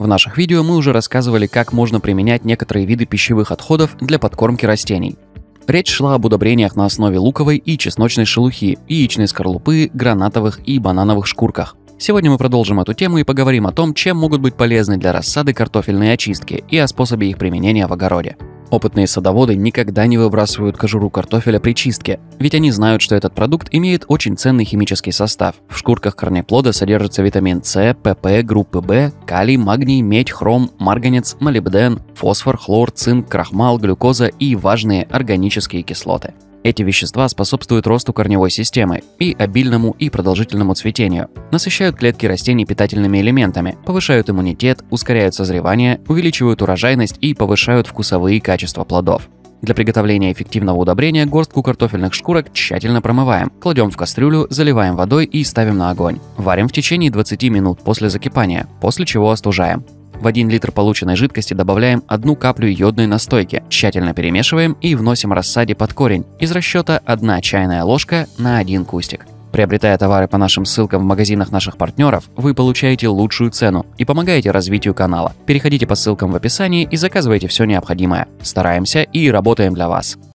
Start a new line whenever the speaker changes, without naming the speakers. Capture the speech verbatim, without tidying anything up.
В наших видео мы уже рассказывали, как можно применять некоторые виды пищевых отходов для подкормки растений. Речь шла об удобрениях на основе луковой и чесночной шелухи, яичной скорлупы, гранатовых и банановых шкурках. Сегодня мы продолжим эту тему и поговорим о том, чем могут быть полезны для рассады картофельные очистки и о способе их применения в огороде. Опытные садоводы никогда не выбрасывают кожуру картофеля при чистке, ведь они знают, что этот продукт имеет очень ценный химический состав. В шкурках корнеплода содержится витамин С, ПП, группы В, калий, магний, медь, хром, марганец, молибден, фосфор, хлор, цинк, крахмал, глюкоза и важные органические кислоты. Эти вещества способствуют росту корневой системы и обильному и продолжительному цветению, насыщают клетки растений питательными элементами, повышают иммунитет, ускоряют созревание, увеличивают урожайность и повышают вкусовые качества плодов. Для приготовления эффективного удобрения горстку картофельных шкурок тщательно промываем, кладем в кастрюлю, заливаем водой и ставим на огонь. Варим в течение двадцати минут после закипания, после чего остужаем. В один литр полученной жидкости добавляем одну каплю йодной настойки, тщательно перемешиваем и вносим рассаде под корень из расчета одна чайная ложка на один кустик. Приобретая товары по нашим ссылкам в магазинах наших партнеров, вы получаете лучшую цену и помогаете развитию канала. Переходите по ссылкам в описании и заказывайте все необходимое. Стараемся и работаем для вас.